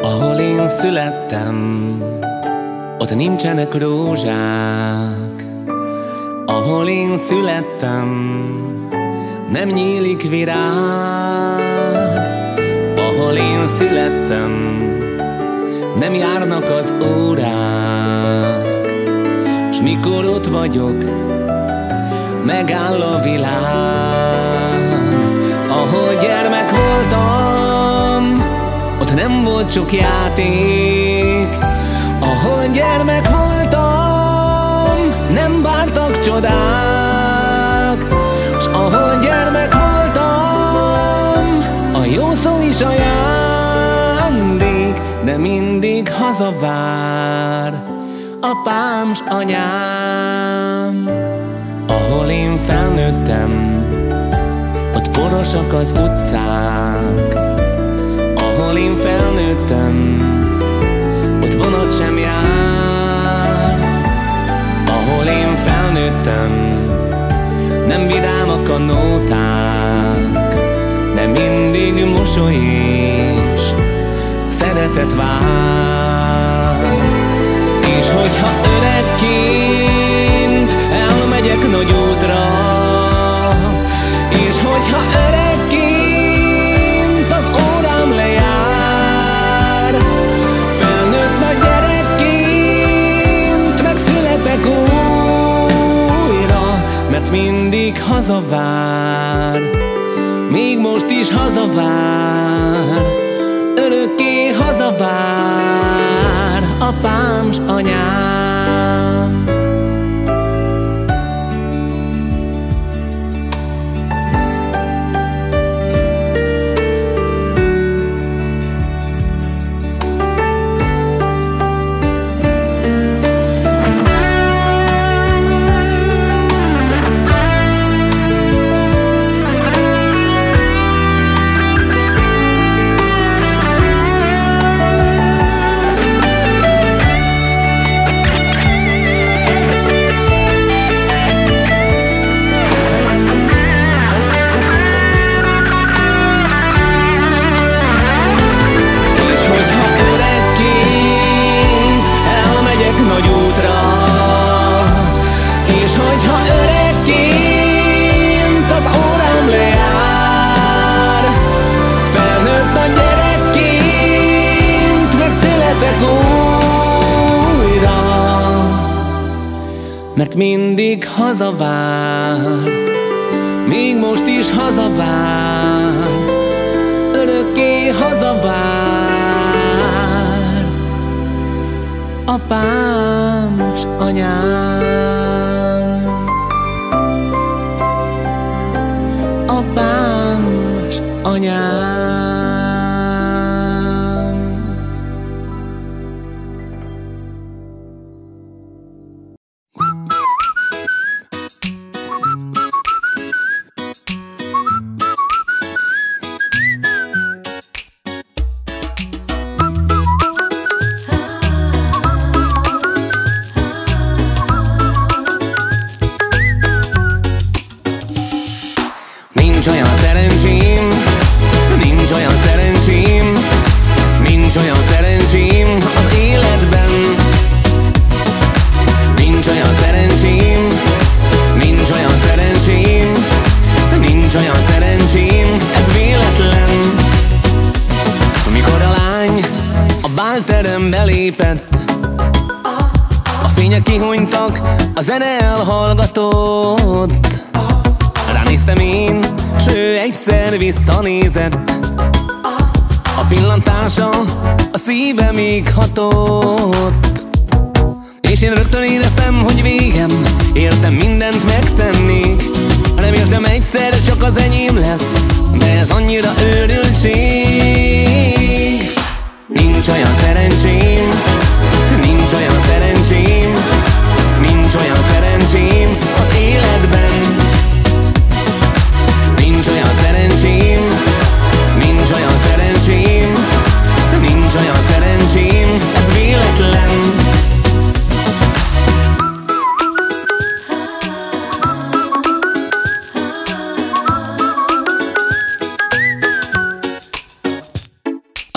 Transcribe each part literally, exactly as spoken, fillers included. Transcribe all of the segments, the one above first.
Ahol én születtem, ott nincsenek rózsák. Ahol én születtem, nem nyílik virág. Ahol én születtem, nem járnak az órák. S mikor ott vagyok, megáll a világ. Ahol gyermek voltam, ott nem volt sok játék. Ahol gyermek voltam, nem vártak csodák. S ahol gyermek voltam, a jó szó is ajándék, de mindig hazavár apám s anyám. Ahol én felnőttem, ott porosak az utcák. Ahol én felnőttem, ott vonat sem jár. Ahol én felnőttem, nem vidámak a nóták, de mindig mosoly és szeretet vár. És hogyha öregként elmegyek nagy útra, és hogyha öregként az órám lejár, felnőtt nagy gyerekként megszületek újra, mert mindig hazavár, még most is hazavár, örökké hazavár apám s anyám. Mert mindig hazavár, még most is hazavár, örökké hazavár apám s anyám. Apám s anyám. Nincs olyan szerencsém, nincs olyan szerencsém, nincs olyan szerencsém az életben. Nincs olyan szerencsém, nincs olyan szerencsém, nincs olyan szerencsém, ez véletlen. Mikor a lány a bálterembe lépett, a fények kihunytak, a zene elhallgatott. Ránéztem én, s ő egyszer visszanézett, a pillantása a szívemig hatott. És én rögtön éreztem, hogy végem, értem mindent megtenni. Reméltem egyszer csak az enyém lesz, de ez annyira őrültség. Nincs olyan szerencsém, nincs olyan szerencsém, nincs olyan szerencsém az életben. Nincs olyan szerencsém, nincs olyan szerencsém, nincs olyan szerencsém, ez véletlen.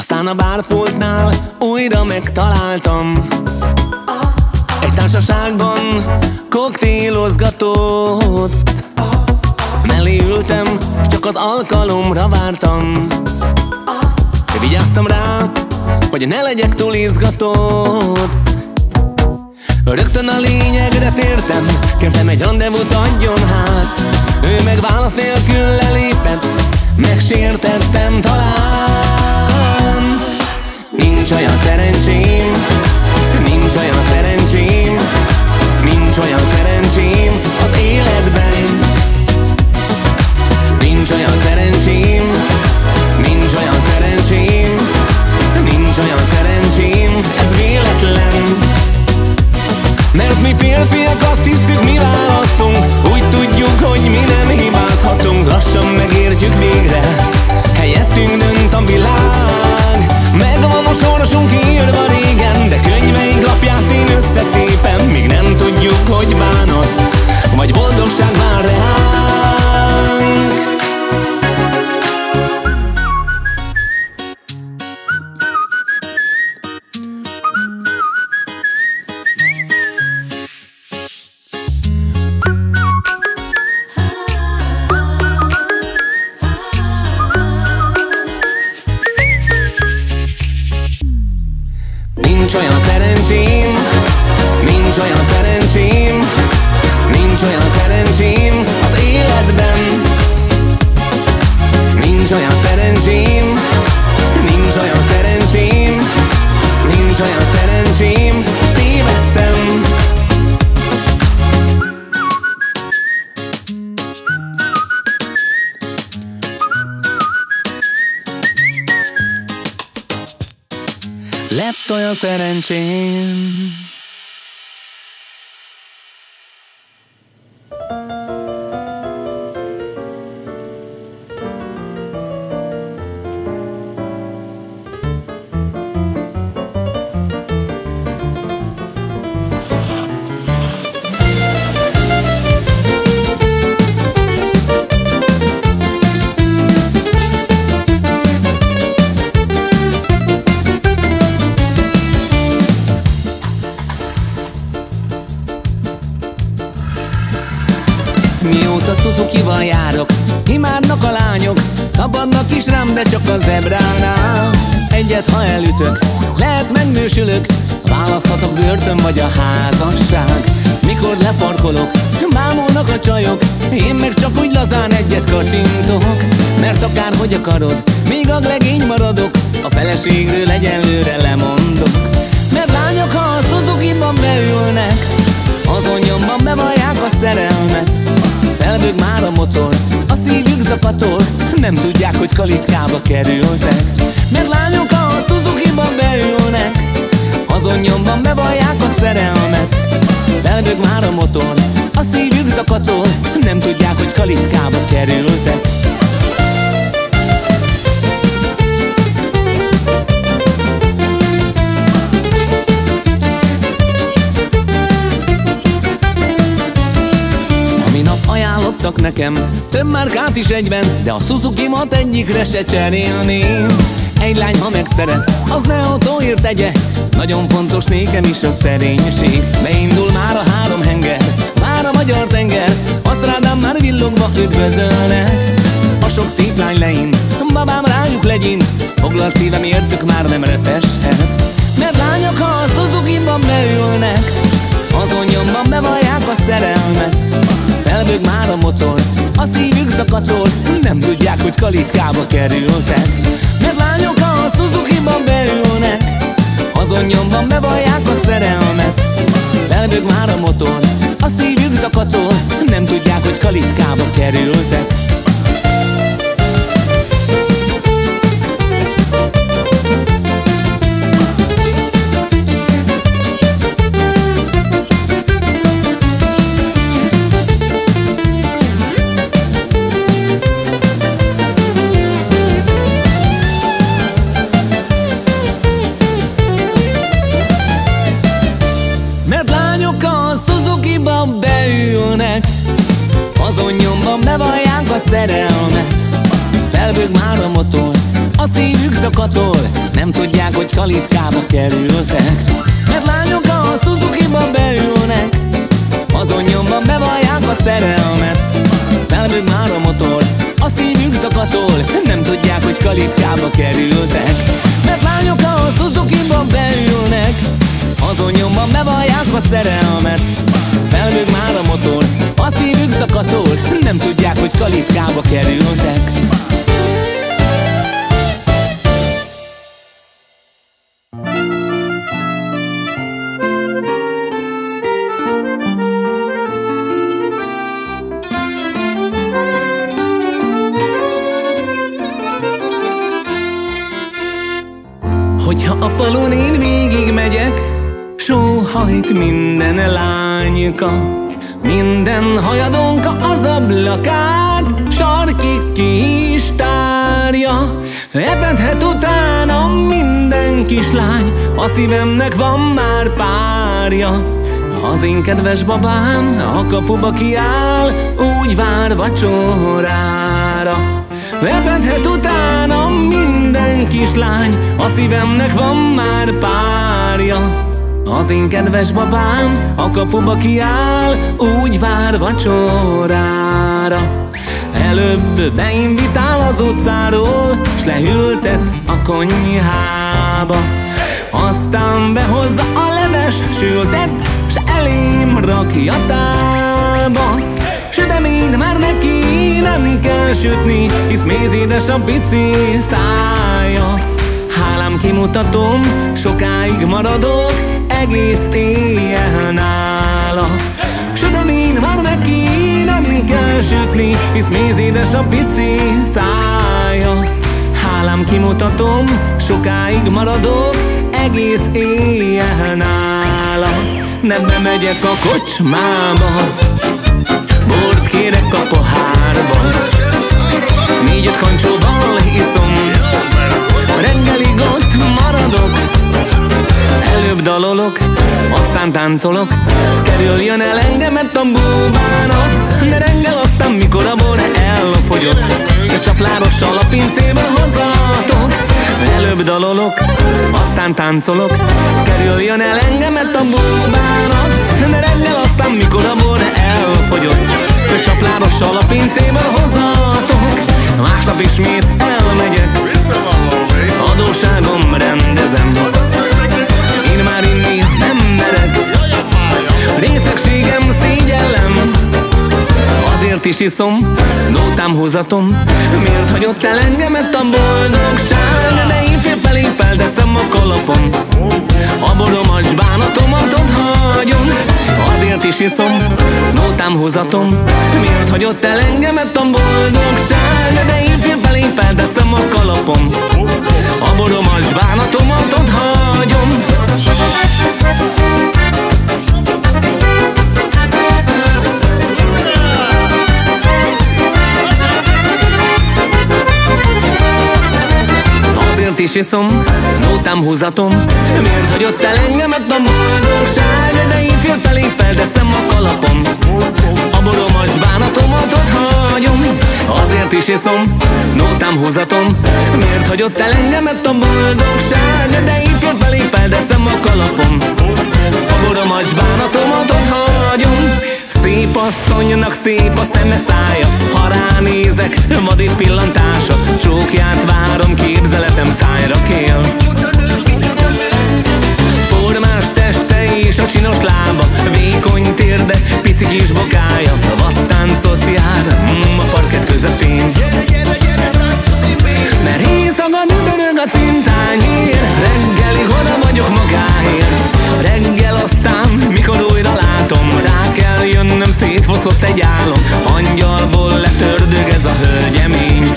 Aztán a bárpultnál újra megtaláltam, egy társaságban koktélozgatott. Mellé ültem, s csak az alkalomra vártam. Vigyáztam rá, hogy ne legyek túl izgatott. Rögtön a lényegre tértem, kértem egy randevút adjon hát. Ő meg válasz nélkül lelépett, megsértettem talán. Nincs olyan szerencsém, nincs olyan szerencsém, nincs olyan szerencsém az életben. Nincs olyan szerencsém, nincs olyan szerencsém, nincs olyan szerencsém, ez véletlen. Mert mi férfiak azt hiszük, mi választunk, úgy tudjuk, hogy mi nem hibázhatunk. Lassan megértjük végre, helyettünk dönt a világ. Megvan a sorsunk írva régen, de könyveink lapját én összetépem. Míg nem tudjuk, hogy bánat vagy boldogság vár reánk. Nincs olyan szerencsém, nincs olyan szerencsém, nincs olyan szerencsém az életben. Nincs olyan szerencsém, nincs olyan szerencsém, nincs olyan szerencsém, tévedtem. Lett olyan szerencsém. Mióta Suzukival járok, imádnak a lányok, tapadnak is rám, de csak a zebránál. Egyet ha elütök, lehet megnősülök, választhatok börtön vagy a házasság. Mikor leparkolok, bámulnak a csajok, én meg csak úgy lazán egyet kacsintok. Mert akárhogy akarod, még a legény maradok, a feleségről egyenlőre lemondok. Mert lányok, ha a Suzukiban beülnek, azon nyomban bevallják a szerelmet. Felbőg már a motor, a szívük zakatol, nem tudják, hogy kalitkába kerültek. Mert lányok, ha a Suzukiban beülnek, azon nyomban bevallják a szerelmet. Felbőg már a motor, a szívük zakatol, nem tudják, hogy kalitkába kerültek. Ajánlottak nekem több márkát is egyben, de a Suzuki-mat egyikre se cserélném. Egy lány, ha megszeret, az ne autóért tegye, nagyon fontos nékem is a szerénység. Beindul már a három henger, már a magyar tenger, a strádán már villogva üdvözölnek. A sok szép lány leint, babám rájuk legyint, foglalt szívem értük már nem repeshet. Mert lányok, ha a Suzuki-ban beülnek, azon nyomban bevallják a szerelmet. Felbőg már a motor, a szívük zakatol, nem tudják, hogy kalitkába kerültek. Mert lányok, ha a Suzuki-ban beülnek, azon nyomban bevallják a szerelmet. Felbőg már a motor, a szívük zakatol, nem tudják, hogy kalitkába kerültek. azon nyomban bevallják a nem tudják, hogy kalitkába kerültek. Mert lányok a Suzuki-ba beülnek, azon nyomban bevallják a szerelmet. Felbőg már a motor, a szívük zakatol, nem tudják, hogy kalitkába kerültek. Mert lányok a Suzuki-ba beülnek, azon nyomban bevallják a szerelmet. Felbőg már a motor, a szívük zakatol, nem tudják, hogy kalitkába kerültek. Hogyha a falun én végig megyek, sóhajt minden lányka, minden hajadonka az ablakát sarkig ki is tárja. Epedhet utána minden kislány, a szívemnek van már párja. Az én kedves babám a kapuba kiáll, úgy vár vacsorára. Epedhet utána minden kislány, a szívemnek van már párja. Az én kedves babám a kapuba kiáll, úgy vár vacsorára. Előbb beinvitál az utcáról, s leültet a konyhába. Aztán behozza a leves sültet, s elém rakja tába. Süteményt már neki nem kell sütni, hisz mézédes a pici szája. Hálám kimutatom, sokáig maradok, egész éjjel nála. Süteményt már neki nem kell sütni, hisz mézédes a pici szája. Hálám kimutatom, sokáig maradok, egész éjjel nála. Nem bemegyek a kocsmába, bort kérek a pohárba, négy-öt kancsóval iszom, reggelig ott maradok. Előbb dalolok, aztán táncolok, kerüljön el engemet a búbánat. De reggel aztán, mikor a bor elfogyott, a csaplárossal a pincéből hozatok. Előbb dalolok, aztán táncolok, kerüljön el engemet a búbánat. De reggel aztán, mikor a bor elfogyott, a csaplárossal a pincéből hozatok. Másnap ismét elmegyek, adósságom rendezem. Én már inni nem merek, részegségem szégyellem. Azért is iszom, nótám húzatom, miért hagyott el engemet a boldogság? De én fél felé felteszem a kalapom, a boromat s bánatomat ott hagyom. Azért is iszom, nótám húzatom, miért hagyott el engemet a boldogság? De én fél felé felteszem a kalapom, a boromat s bánatomat ott hagyom. Azért is iszom, nótám húzatom, miért hagyott el engemet a boldogság? De én fél felé felteszem a kalapom, a boromat s bánatomat ott hagyom. Azért is iszom, nótám húzatom, miért hagyott el engemet a boldogság? De én fél felé felteszem a kalapom, a boromat s bánatomat ott hagyom. Szép asszonynak szép a szeme szája, ha ránézek, vadít pillantása. Csókját várom, képzeletem szájra kél. Formás teste és a csinos lába, vékony térde, pici kis bokája, vadtáncot jár mm, a parkett közepén. Mert éjszaka dübörög a cintányér, reggelig oda vagyok magáért. Reggel aztán, mikor újra látom, rá kell jönnöm, szétfoszlott egy álom. Angyalból letördög ez a hölgyemény.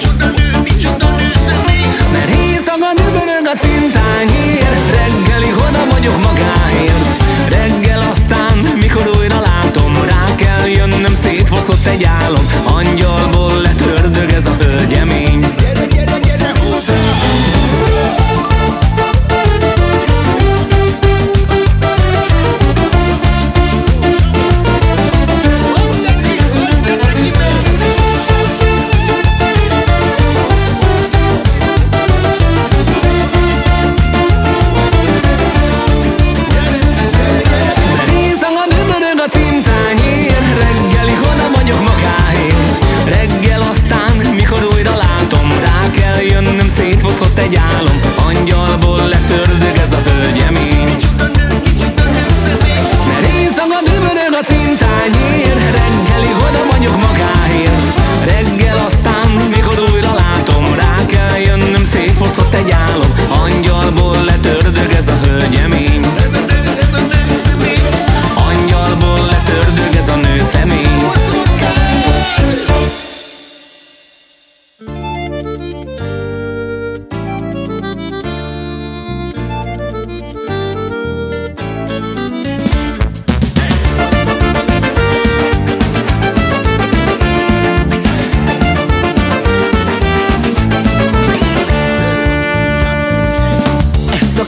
Mert éjszaka dübörög a cintányér, reggelig oda vagyok magáért. Reggel aztán, mikor újra látom, rá kell jönnöm, szétfoszlott egy álom. Angyalból letördög ez a hölgyemény.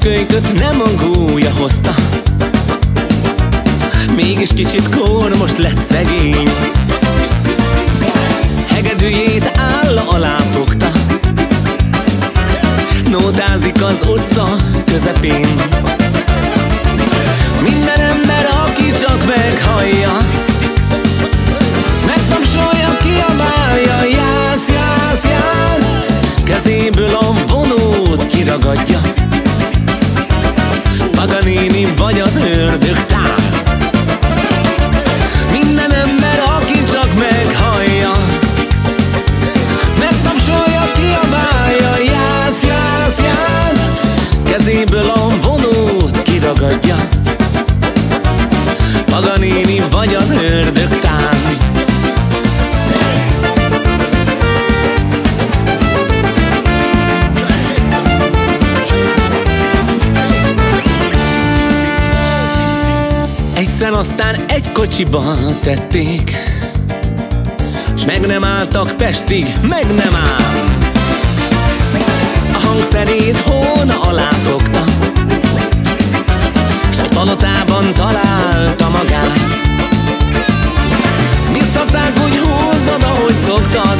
kölyköt nem a gólya hozta, mégis kicsit kór, most lett szegény. Hegedűjét álla alá fogta, nótázik az utca közepén. Minden ember, aki csak meghallja, megtapsolja, kiabálja, jász, jász, jász, kezéből a vonót kiragadja. Paganini vagy az ördög tál. Minden ember, aki csak meghallja, megtapsolja, kiabálja, jász, jász, jász, kezéből a vonót kiragadja. Paganini vagy az ördög tál. Egyszer aztán egy kocsiba tették, s meg nem álltak Pestig, meg nem áll. A hangszerét hóna alá fogta, s a palotában találta magát. Biztatták, hogy húzzad, ahogy szoktad,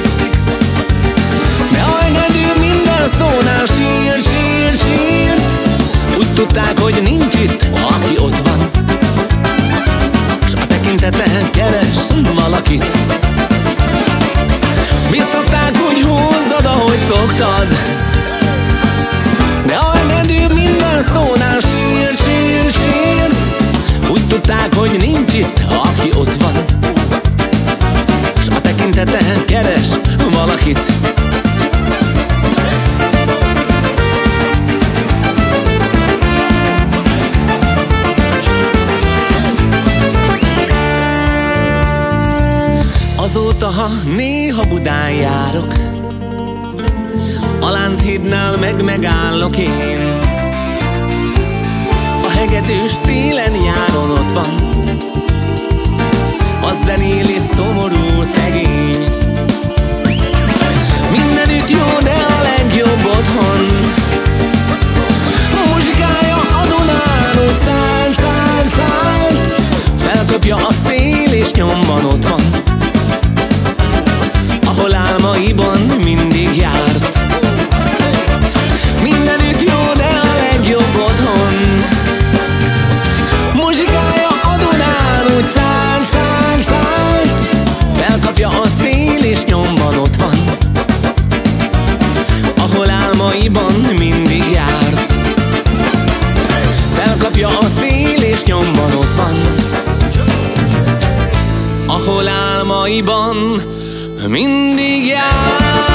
de a hegedű minden szónál sírt, sírt, sírt. Úgy tudták, hogy nincs itt, aki ott van, s a tekintete keres valakit. Biztatták, hogy húzzad, ahogy szoktad, de a hegedű minden szónál sírt, sírt, sírt. Úgy tudták, hogy nincs itt, aki ott van, s a tekintete keres valakit. Azóta, ha néha Budán járok, a Lánchídnál meg megállok én. A hegedűs télen-nyáron ott van, az zenél és szomorú szegény. Mindenütt jó, de a legjobb otthon, muzsikája a Dunán, úgy száll, száll, száll, felkapja a szél és nyomban ott van, ahol álmaiban mindig járt. Mindenütt jó, de a legjobb otthon, muzsikája a Dunán, úgy száll, száll, száll, felkapja a szél és nyomban ott van, ahol álmaiban mindig járt. Felkapja a szél és nyomban ott van, ahol álmaiban mindig járt.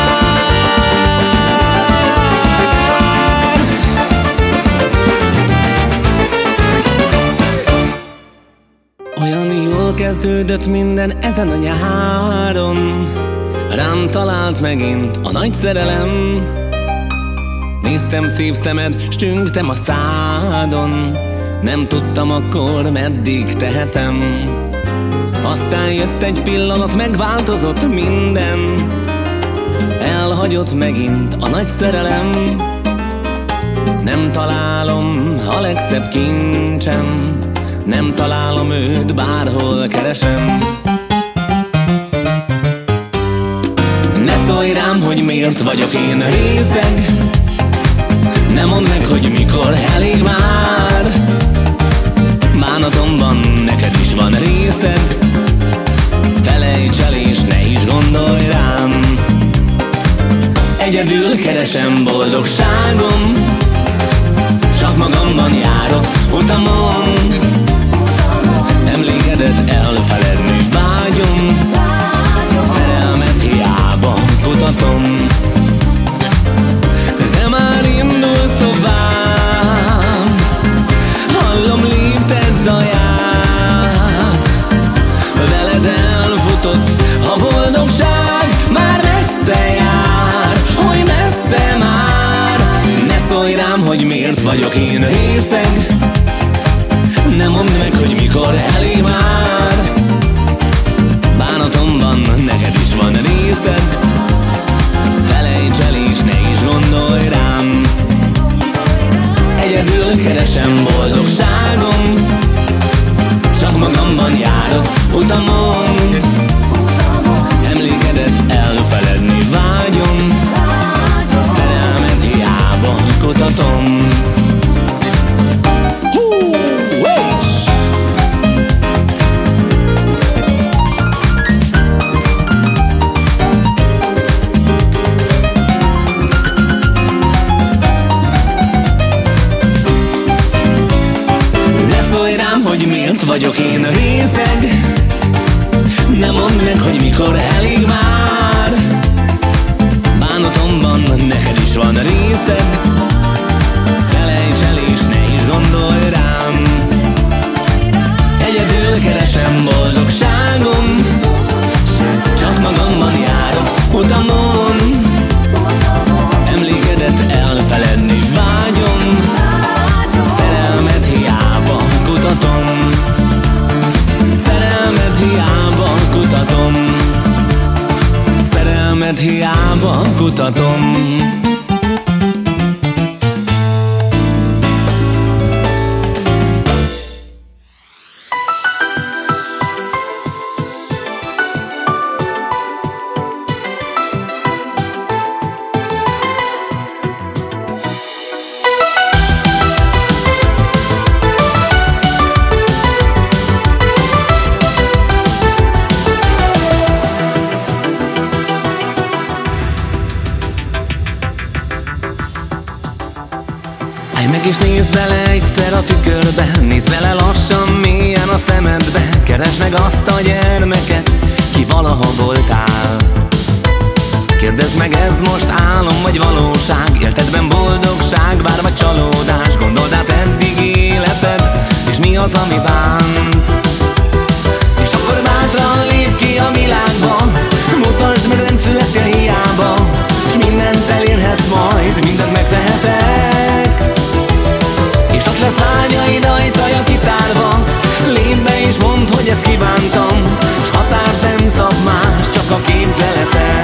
Olyan jól kezdődött minden ezen a nyáron, rám talált megint a nagy szerelem. Néztem szép szemed, s csüngtem a szádon, nem tudtam akkor, meddig tehetem. Aztán jött egy pillanat, megváltozott minden, elhagyott megint a nagy szerelem. Nem találom a legszebb kincsem, nem találom őt, bárhol keresem. Ne szólj rám, hogy miért vagyok én részeg, ne mondd meg, hogy mikor elég már. Bánatomban neked is van részed, felejts el és ne is gondolj rám. Egyedül keresem boldogságom, csak magamban járok utamon. Emlékedet elfeledni vágyom, szerelmet hiába kutatom. De már indulsz tovább, hallom lépted zaját. Veled elfutott a boldogság, már messze jár, hogy messze már. Ne szólj rám, hogy miért vagyok én részeg, ne mondd meg, hogy mikor elég már. Bánatomban neked is van részed, felejts el és ne is gondolj rám. Egyedül keresem boldogságom, csak magamban járok utamon. Emlékedet elfeledni vágyom, szerelmet hiába kutatom. Hogy miért vagyok én részeg, ne mondd meg, hogy mikor elég már. Bánatomban neked is van részed, felejts el és ne is gondolj rám. Egyedül keresem boldogságom, csak magamban járok utamon. Emlékedet elfeledni vágyom, szerelmet hiába kutatom. Szerelmet hiába kutatom. Szerelmet hiába kutatom. Meg és nézd bele egyszer a tükörbe, nézd bele lassan mélyen a szemedbe. Keresd meg azt a gyermeket, ki valaha voltál. Kérdezd meg, ez most álom vagy valóság, éltedben boldogság, vár vagy csalódás. Gondold át eddig életed, és mi az, ami bánt. És akkor bátran lépj ki a világba, mutasd meg, nem születtél hiába, és mindent elérhetsz majd, mindent megtehetek. És ott lesz vágyaid ajtaja kitárva, lépj be és mondd, hogy ezt kívántam, s határt nem szab más, csak a képzelete.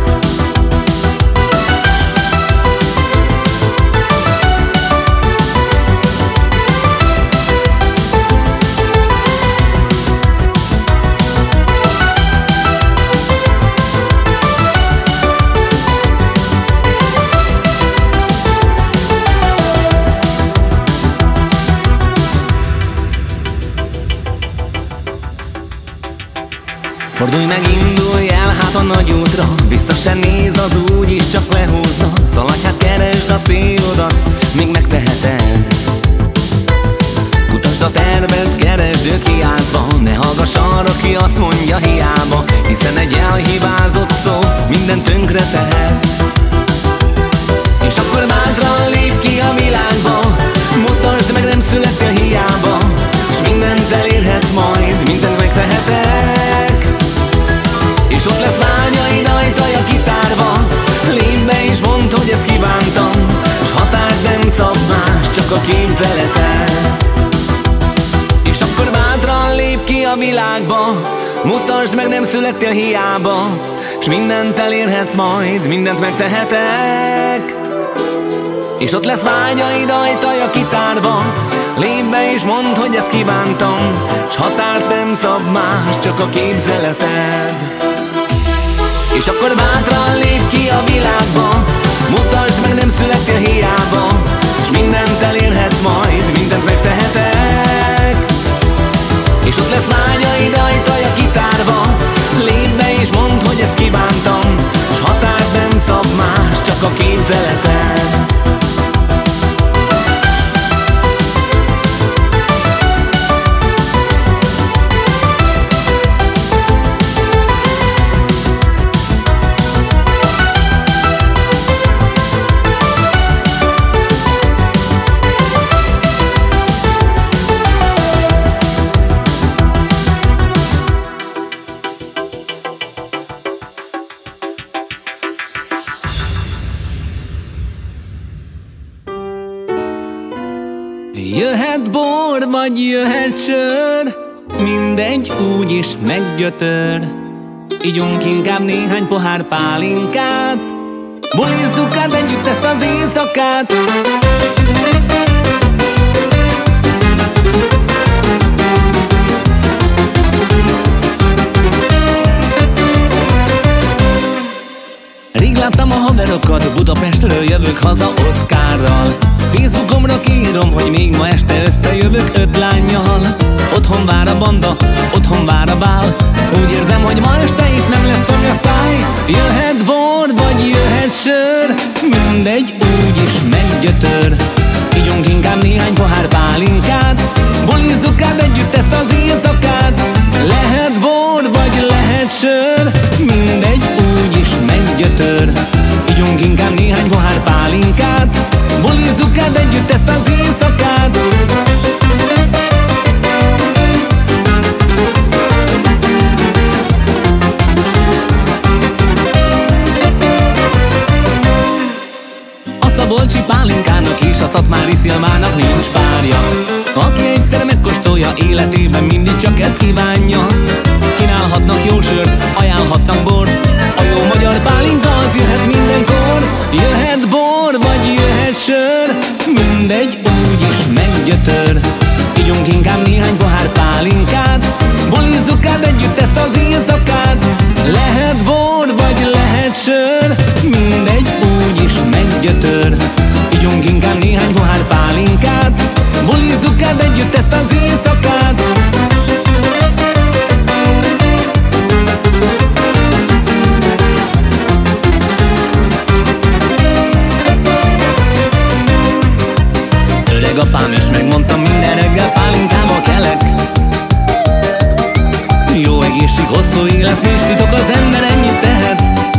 Fordulj meg, indulj el hát a nagy útra, vissza se néz az úgy is, csak lehúzna. Szaladj hát, keresd a célodat, még megteheted. Kutasd a tervet, keresd őt kiáltva, ne hallgass arra, ki azt mondja hiába, hiszen egy elhibázott szó minden tönkre tehet. És akkor bátran lépj ki a világba, mutasd meg, nem születtél hiába, és mindent elérhetsz majd, mindent megtehetek. És ott lesz vágyaid ajtaja kitárva, lépj be és mondd, hogy ezt kívántam, s határt nem szab más, csak a képzeleted. És akkor bátran lépj ki a világba, mutasd meg, nem születtél hiába, s mindent elérhetsz majd, mindent megtehetek. És ott lesz vágyaid ajtaja kitárva, lépj be és mondd, hogy ezt kívántam, s határt nem szab más, csak a képzeleted. És akkor bátran lépj ki a világba, mutasd meg, nem születtél hiába, s mindent elérhetsz majd, mindent megtehetek. És ott lesz vágyaid ajtaja kitárva, lépj be és mondd, hogy ezt kívántam, s határt nem szab más, csak a képzeleted. Jöhet bor, vagy jöhet sör, mindegy, úgyis meggyötör. Igyunk inkább néhány pohár pálinkát, bulizzuk át együtt ezt az éjszakát. jövök haza Oszkárral. Facebookomra kiírom, hogy még ma este összejövök öt lánnyal. Otthon vár a banda, otthon vár a bál. Úgy érzem, hogy ma este itt nem lesz szomjaszáj. Jöhet bor, vagy jöhet sör, mindegy, úgyis meggyötör. Ígyunk inkább néhány pohár pálinkát, bulizzuk át együtt ezt az éjszakát. Lehet bor, vagy lehet sör, mindegy, úgyis meggyötör. Ígyunk inkább néhány pohár pálinkát, bulizzuk át együtt ezt az éjszakát. A szabolcsi pálinkának és a szatmári szilmának nincs párja. Aki egyszer megkóstolja, életében mindig csak ezt kívánja. Kínálhatnak jó sört, ajánlhatnak bort, a jó magyar pálinka az jöhet mindenkor. Jöhet bor, vagy jöhet sör, mindegy, úgyis meggyötör. Ígyunk inkább néhány pohár pálinkát, bulizzuk át együtt ezt az éjszakát. Lehet bor, vagy lehet sör, mindegy, úgyis meggyötör. Ígyunk inkább néhány pohár pálinkát, bulizzuk át együtt ezt az éjszakát. Öreg apám is megmondta, minden reggel pálinkával kelek. Jó egészség, hosszú élet, nincs titok, az ember ennyit tehet.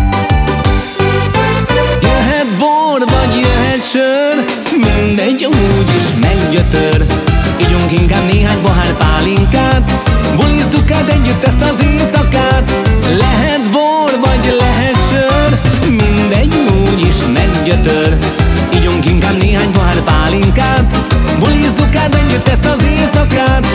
Jöhet bor, vagy jöhet sör, mindegy, úgyis meggyötör. Ígyunk inkább néhány pohár pálinkát, bulizzuk át együtt ezt az éjszakát. Lehet bor, vagy lehet sör, mindegy, úgyis meggyötör. Ígyunk inkább néhány pohár pálinkát, bulizzuk át együtt ezt az éjszakát.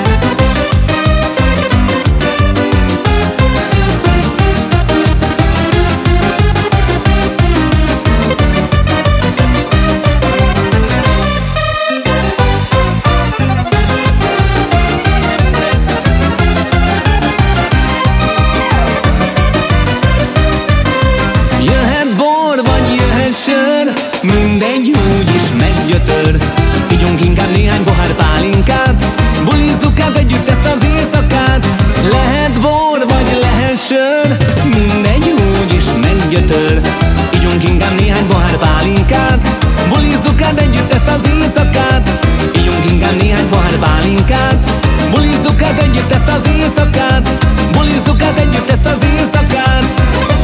Mindegy, úgyis meggyötör. Ígyunk inkább néhány pohár pálinkát, bulizzuk át együtt ezt az éjszakát. Lehet bor, vagy lehet sör, mindegy, úgyis meggyötör. Ígyunk inkább néhány pohár pálinkát, bulizzuk át együtt ezt az éjszakát. Ígyunk inkább néhány pohár pálinkát, bulizzuk át együtt ezt az éjszakát. Bulizzuk át együtt ezt az éjszakát.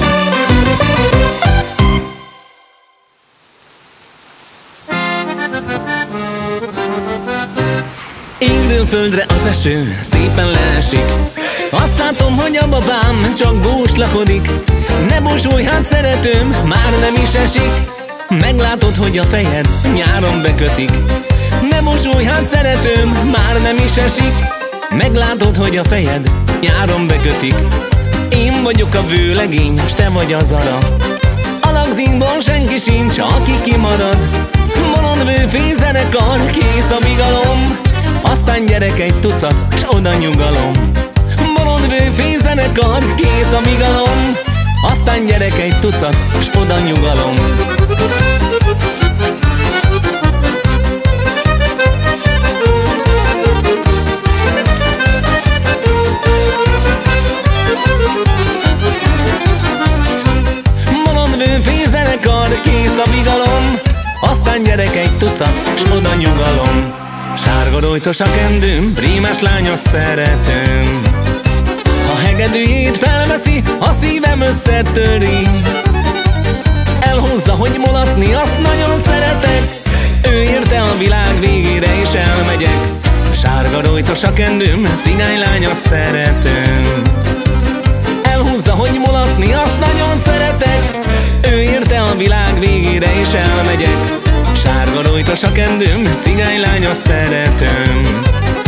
Égről földre az eső szépen leesik. Azt látom, hogy a babám csak búslakodik. Ne búsulj hát szeretőm, már nem is esik. Meglátod, hogy a fejed nyáron bekötik. Ne búsulj hát szeretőm, már nem is esik. Meglátod, hogy a fejed nyáron bekötik. Én vagyok a vőlegény, s te vagy az ara. A lagzinkból senki sincs, aki kimarad. Bolond bőfézenekar, kész a bigalom. Aztán gyerek egy tucat, s oda nyugalom. Bolond bőfézenekar, kész a bigalom. Aztán gyerek egy tucat, s oda nyugalom. Bolond bőfézenekar, kész a bigalom. Aztán gyerek egy tucat, s oda nyugalom. Sárga rojtos a kendőm, prímás lány a szeretőm. A hegedűjét felveszi, a szívem összetöri. Elhúzza, hogy mulatni, azt nagyon szeretek. Ő érte a világ végére, és elmegyek. Sárga rojtos a kendőm, cigánylány a szeretőm. Elhúzza, hogy mulatni, azt nagyon szeretek. Ő érte a világ végére, és elmegyek. Sárga rojtos a kendőm, cigánylány a szeretőm.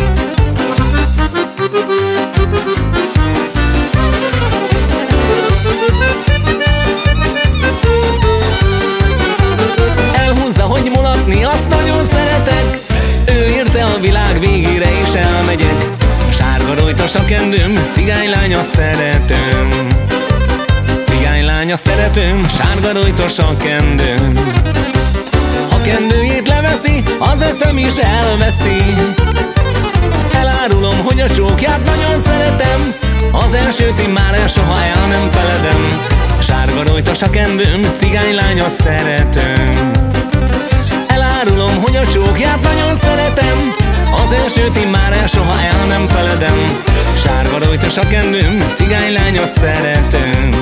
Elhúzza, hogy mulatni, azt nagyon szeretek. Ő érte a világ végére, és elmegyek. Sárga rojtos a kendőm, cigánylány a szeretőm. Cigánylány a szeretőm, sárga rojtos a kendőm. a kendőjét leveszi, az eszem is elveszi. Elárulom, hogy a csókját nagyon szeretem, az elsőt immár soha el nem feledem. Sárga rojtos a kendőm, cigánylány a szeretőm. Elárulom, hogy a csókját nagyon szeretem, az elsőt immár soha el nem feledem. Sárga rojtos a kendőm, cigánylány a szeretőm.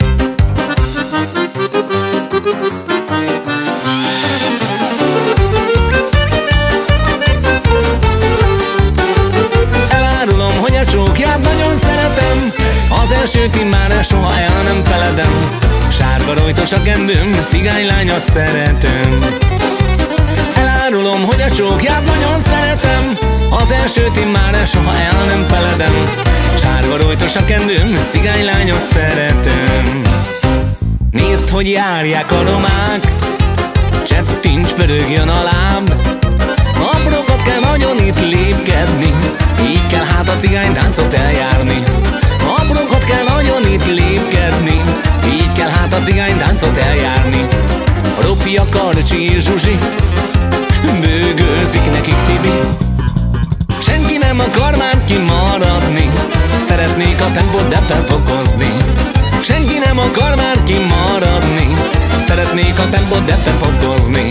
Elárulom, hogy a csókját nagyon szeretem, az elsőt immár soha el nem feledem. Sárga rojtos a kendőm, cigánylány a szeretőm. Elárulom, hogy a csókját nagyon szeretem, az elsőt immár soha el nem feledem. Sárga rojtos a kendőm, cigánylány a szeretőm. Nézd, hogy járják a romák, csettincs, pörögjön a láb. Aprókat kell nagyon itt lépkedni, így kell hát a cigánytáncot eljárni. Aprókat kell nagyon itt lépkedni, így kell hát a cigánytáncot eljárni. Ropi, a Karcsi és Zsuzsi, bőgőzik nekik Tibi. Senki nem akar már kimaradni, szeretnék a tempót, de felfokozni. Senki nem akar már kimaradni, szeretnék a tempót, de felfokozni.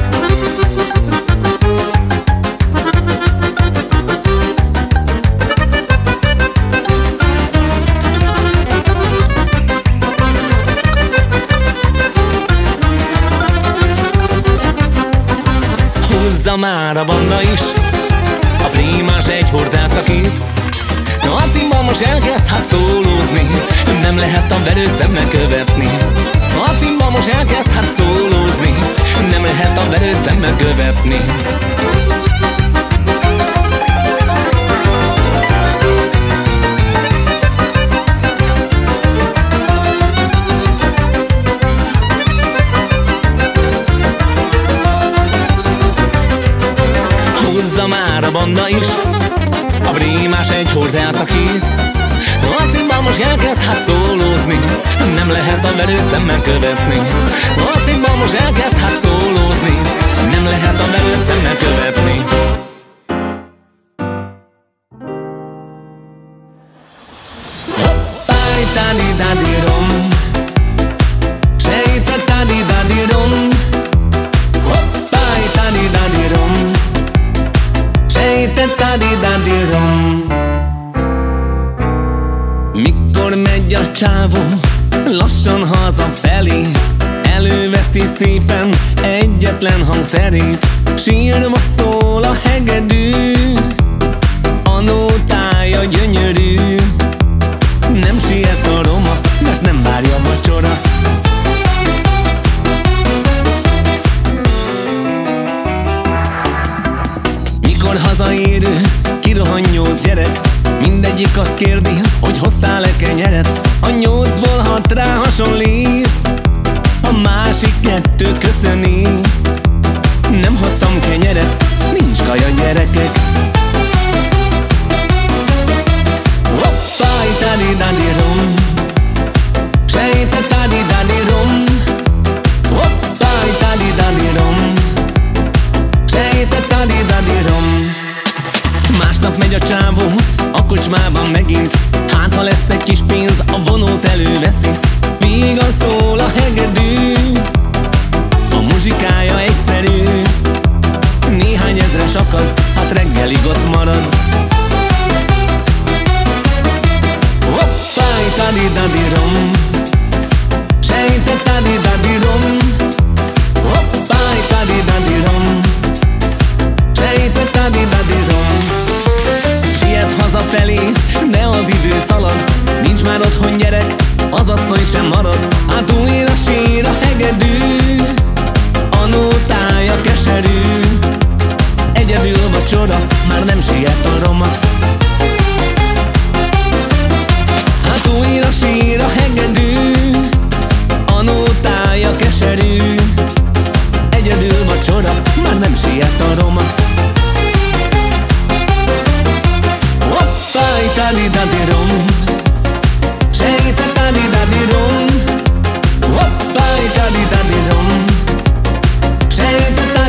Húzza már a banda is, a prímás egy hordász a két. A cimba most elkezd hát szólózni, nem lehet a verőt szemmel követni. A cimba most elkezd hát szólózni, nem lehet a verőt szemmel követni. Húzza már a banda is, a prímás egy hordász a két. A cimba most elkezd hát szólózni, nem lehet a verőt szemmel követni. A cimba most elkezd hát szólózni, nem lehet a verőt szemmel követni. Hoppáj, tádi, dádi, rom, sejte, tádi, dádi, rom. Hoppáj, tádi, dádi, rom, sejte, tádi, dádi, rom. Mikor megy a csávó lassan hazafelé, előveszi szépen egyetlen hangszerét, sírva szól a hegedű, a nótája gyönyörű. Nem siet a roma, mert nem várja a vacsora. Mikor hazaérő, kirohan nyolc gyerek, mindegyik azt kérdi, hogy hoztál-e kenyeret. A nyolcból hat rá hasonlít, a másik kettőt köszöni. Nem hoztam kenyeret, nincs kaja, gyerekek. Hoppáj, tádi, dádi, rom, sejte, tádi, dádi, rom. Hoppáj, tádi, dádi, rom, sejte, tádi, dádi, rom. Másnap megy a csávó a kocsmában megint, hát ha lesz egy kis pénz, a vonót előveszi. Vígan szól a hegedű, a muzsikája egyszerű. Néhány ezres akad, hát reggelig ott marad. Hoppáj, tádi, dádi, rom, sejte, tádi, dádi, rom. Hoppáj, tádi, dádi, rom, sejte, tádi, dádi, rom. Siet hazafelé, de az idő szalad, nincs már otthon gyerek, az asszony sem marad. Hát újra sír a hegedű, a nótája keserű. Egyedül vacsora, már nem siet a roma. Hát újra sír a hegedű, a nótája keserű. Egyedül vacsora, már nem siet a roma. Hoppáj, tádi, dádi, rom, sejte, tádi, dádi, rom. Hoppáj, tádi, dádi, rom, sejte,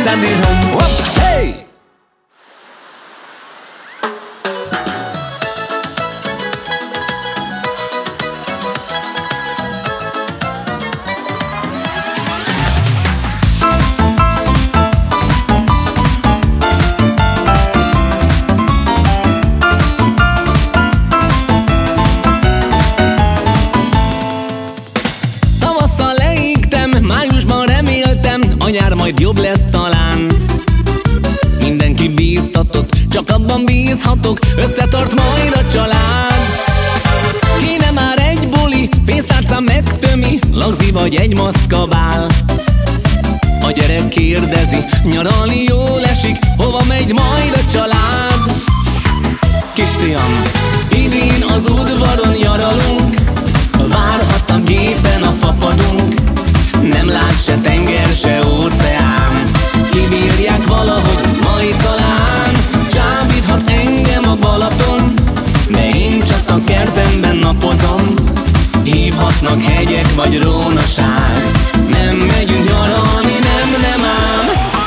Hey! Tavasszal leégtem, májusban reméltem, a nyár majd jobb lesz talán. Mindenki bíztatott, csak abban bízhatok, összetart majd a család. Kéne már egy buli, pénztárcám megtömi, lagzi vagy egy maszkabál. A gyerek kérdezi, nyaralni jól esik, hova megy majd a család? Kisfiam, idén az udvaron nyaralunk, várhat a gépen a fapadunk. Nem lát se tenger, se óceán, kibírják valahogy, majd talán. Csábíthat engem a Balaton, de én csak a kertemben napozom. Hívhatnak hegyek vagy rónaság, nem megyünk nyaralni, nem, nem ám.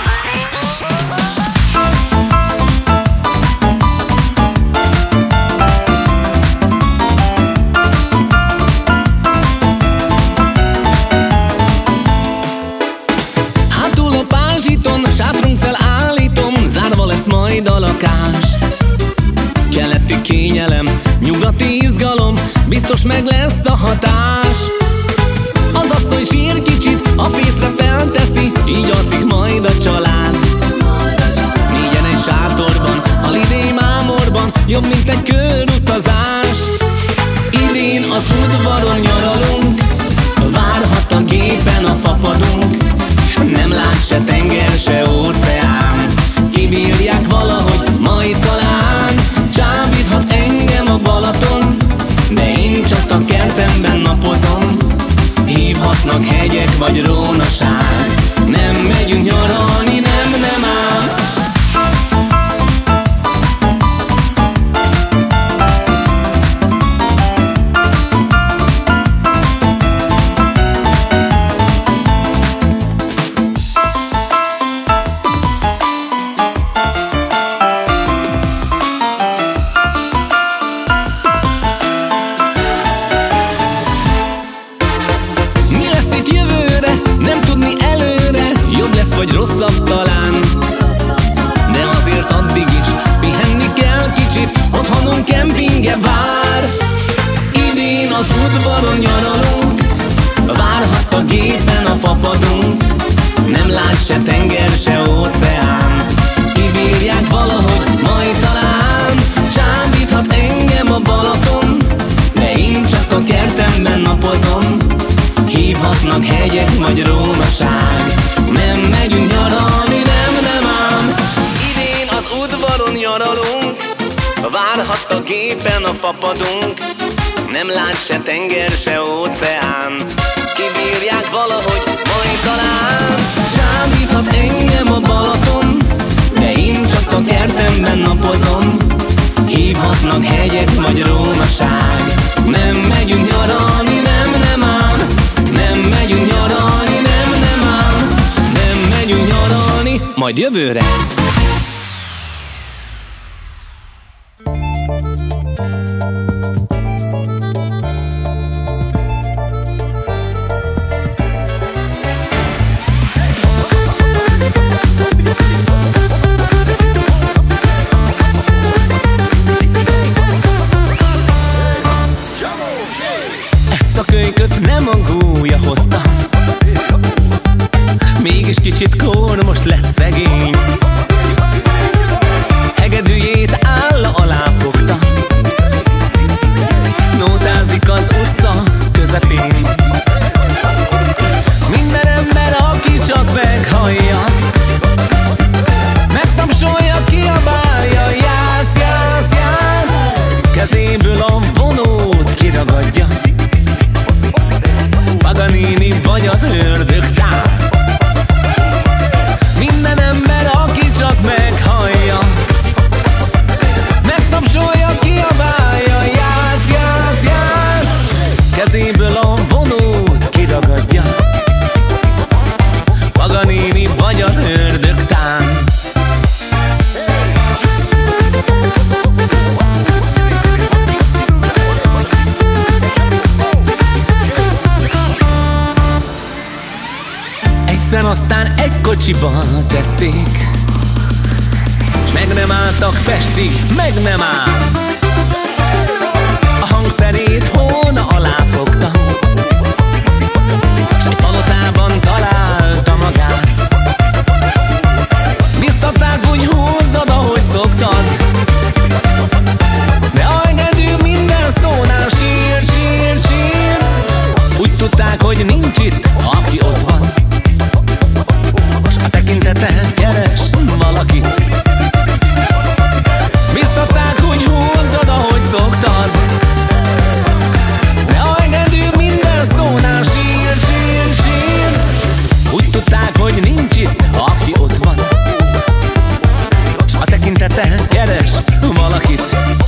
Sátrunk felállítom, zárva lesz majd a lakás. Keleti kényelem, nyugati izgalom, biztos meg lesz a hatás. Az asszony sír kicsit, a fészre felteszi, így alszik majd a család. Négyen egy sátorban, a lidé mámorban, jobb mint egy körutazás. Idén az udvaron nyaralunk, várhat a gépen a fapadunk. Nem lát se tenger, se óceán, kibírják valahogy, majd talán. Csábíthat engem a Balaton, de én csak a kertemben napozom. Hívhatnak hegyek vagy rónaság, nem megyünk nyaralni, nem, nem ám. Vagy rosszabb talán, de azért addig is pihenni kell kicsit, otthonunk kempinge vár. Idén az udvaron nyaralunk, várhat a gépen a fapadunk. Nem lát se tenger, se óceán, kibírják valahogy, majd talán. Csábíthat engem a Balaton, de én csak a kertemben napozom. Hívhatnak hegyek vagy rónaság, nem megyünk nyaralni, nem, nem ám. Idén az udvaron nyaralunk, várhat a gépen a fapadunk. Nem lát se tenger, se óceán, kibírják valahogy, majd talán. Csábíthat engem a Balaton, de én csak a kertemben napozom. Hívhatnak hegyek vagy rónaság, nem megyünk nyaralni, nem, nem ám. Nem megyünk nyaralni, nem, nem ám. Nem megyünk nyaralni, majd jövőre. Ezt a kölyköt nem a gúlya hozta, mégis kicsit kór, most lett szegény. Hegedűjét álla alá fogta, nótázik az utca közepén. Minden ember, aki csak meghallja, megtapsolja, kiabálja, jász, jász, jász. Kezéből a vonót kiragadja, Paganini vagy az ördög tár. Minden ember kocsiba tették, s meg nem álltak Pestig, meg nem áll. A hangszerét hóna alá fogta, s egy palotában találta magát. Biztatták, hogy húzzad, ahogy szoktad, de ajgedű minden szónál sírt, sírt, sírt. Úgy tudták, hogy nincs itt, aki ott van, s a tekintete keres valakit. Biztatták, hogy húzzad, ahogy szoktad, de ajgedű minden szónál sírt, sírt, sírt. Úgy tudták, hogy nincs itt, aki ott van, s a tekintete keres valakit.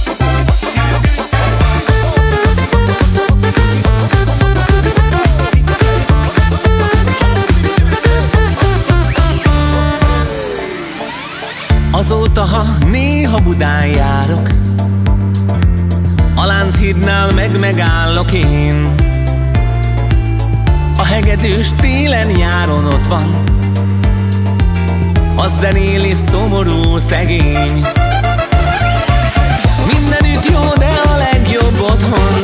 Azóta, ha néha Budán járok, a Lánchídnál meg megállok én. A hegedűs télen-nyáron ott van, az zenéli szomorú szegény. Mindenütt jó, de a legjobb otthon,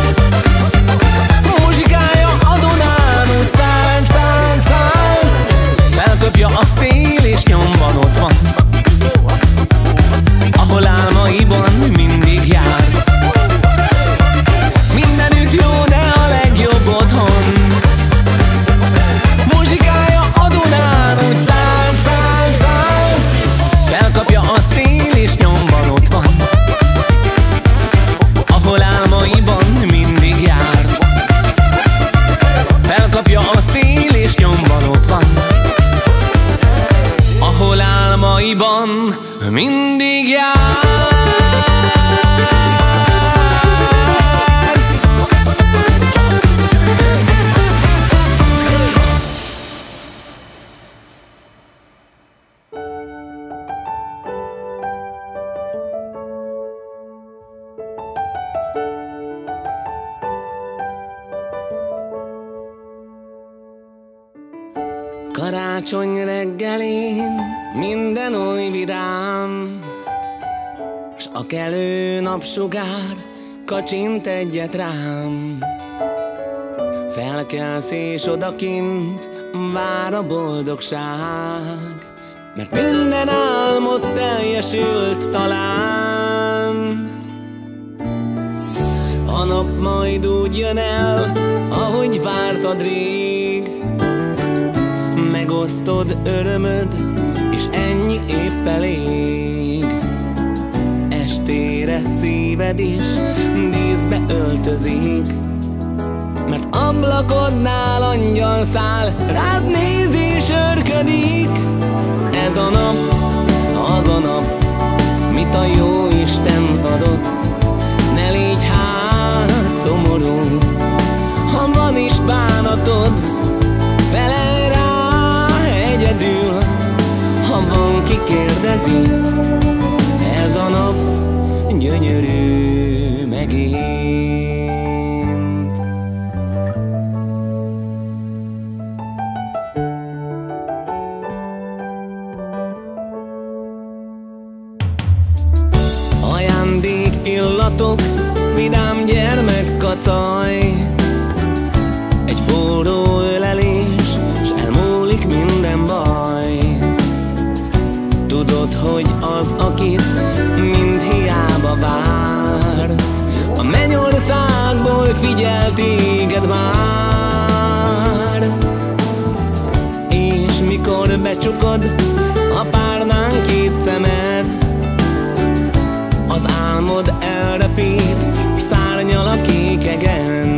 muzsikája a Dunán úgy szállt, szállt, szállt. Felköpja a szél és nyomban ott van, ahol álmaiban mindig járt. Mindenütt jó, de a legjobb otthon, muzsikája a Dunán úgy szállt, szállt, szállt. Felkapja a szél és nyomban ott van, ahol álmaiban mindig járt. Felkapja a szél és nyomban ott van, ahol álmaiban mindig jár. Karácsony reggelén minden oly vidám, s a kelő napsugár kacsint egyet rám. Felkelsz és odakint vár a boldogság, mert minden álmod teljesült talán. A nap majd úgy jön el, ahogy vártad rég, megosztod örömöd, és ennyi épp elég. Estére szíved is díszbe öltözik, mert ablakodnál angyal száll, rád néz és örködik. Ez a nap, az a nap, mit a jó Isten adott. Ne légy hát szomorú, ha van is bánatod, felelj rá egyedül, ha van ki kérdezi. Ez a nap gyönyörű megint. Ajándék illatok, vidám gyermekkacaj, egy forró ölelés, s elmúlik minden baj. Tudod, hogy az, akit mind hiába vársz, a mennyországból figyel téged már. És mikor becsukod a párnán két szemed, az álmod elrepít, szárnyal a kék egen.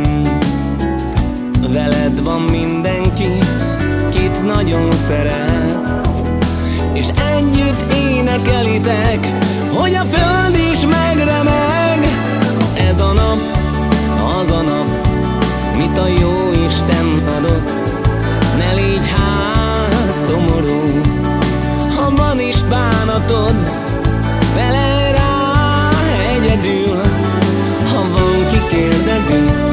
Veled van mindenki, kit nagyon szeretsz, és együtt énekelitek, hogy a föld is megremeg. Ez a nap, az a nap, mit a jó Isten adott. Ne légy hát szomorú, ha van is bánatod, felelj rá egyedül, ha van ki kérdezi.